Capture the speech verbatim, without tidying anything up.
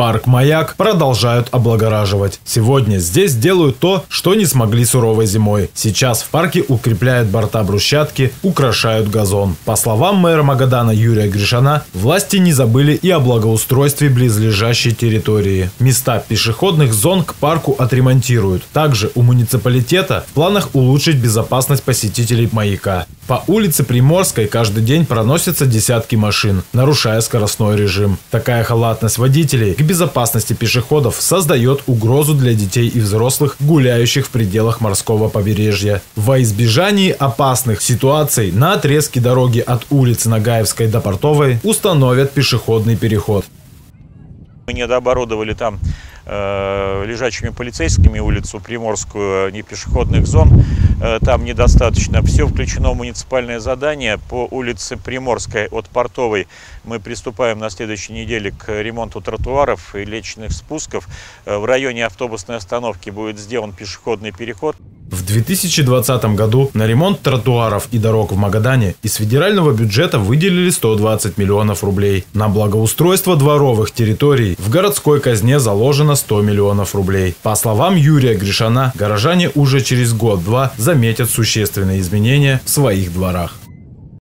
Парк «Маяк» продолжают облагораживать. Сегодня здесь делают то, что не смогли суровой зимой. Сейчас в парке укрепляют борта брусчатки, украшают газон. По словам мэра Магадана Юрия Гришана, власти не забыли и о благоустройстве близлежащей территории. Места пешеходных зон к парку отремонтируют. Также у муниципалитета в планах улучшить безопасность посетителей «Маяка». По улице Приморской каждый день проносятся десятки машин, нарушая скоростной режим. Такая халатность водителей к безопасности пешеходов создает угрозу для детей и взрослых, гуляющих в пределах морского побережья. Во избежании опасных ситуаций на отрезке дороги от улицы Нагаевской до Портовой установят пешеходный переход. Мы не дооборудовали там э, лежачими полицейскими улицу Приморскую, не пешеходных зон. Э, там недостаточно. Все включено в муниципальное задание. По улице Приморской от Портовой мы приступаем на следующей неделе к ремонту тротуаров и лестничных спусков. Э, в районе автобусной остановки будет сделан пешеходный переход. В две тысячи двадцатом году на ремонт тротуаров и дорог в Магадане из федерального бюджета выделили сто двадцать миллионов рублей. На благоустройство дворовых территорий в городской казне заложено сто миллионов рублей. По словам Юрия Гришана, горожане уже через год-два заметят существенные изменения в своих дворах.